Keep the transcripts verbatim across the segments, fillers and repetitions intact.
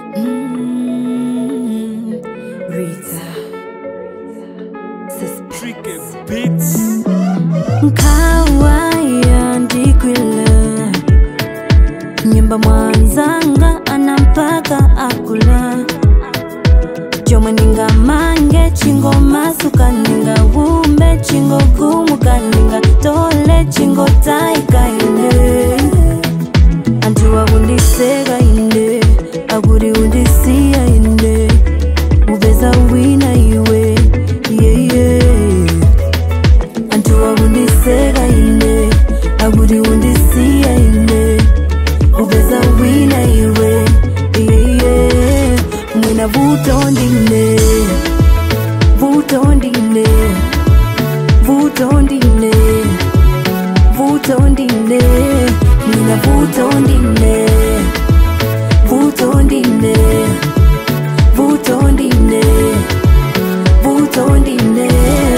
Mm, Rita Tricky Beats Kawaya ndikwile Nyimba mwanzanga anampaka akula Joma ninga mange chingo masuka ninga wumbe chingo kumuka ninga tole chingo taika ine Antuwa undisega ine Aguri undisia ine Ubeza wina iwe Yeah yeah Antuwa undisega ine Aguri undisia ine Ubeza wina iwe Yeah yeah Mwina vuto ndine Vuto ndine Vuto ndine Vuto ndine Mwina vuto ndine Vuto ndine Vuto ndine Vuto ndine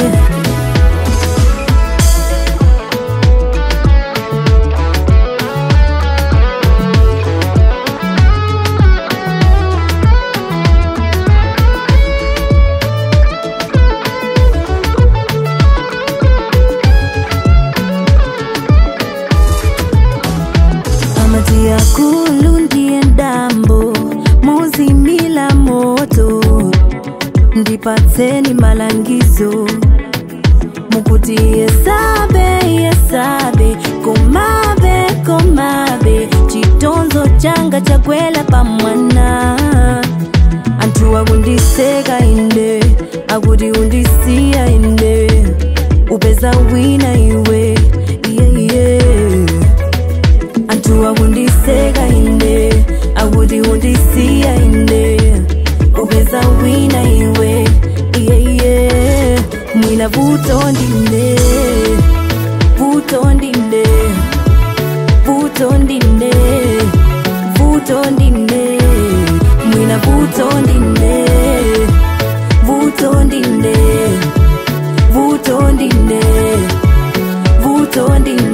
Amatia kulundie ndambo Muzimila moto Ndipatseni malangizo Mukuti yesabe yesabe Komabe komabe Chitonzo changa chakwela pamwana Antuwa undisega inde Agudi undisia inde Ubeza wina iwe Yeah yeah Antuwa undisega inde Agudi undisia inde Ubeza wina iwe Yeah yeah Mwina vuto ndine Vuto ndine Vuto ndine Vuto ndine Mwina vuto ndine Vuto ndine Vuto ndine Vuto ndine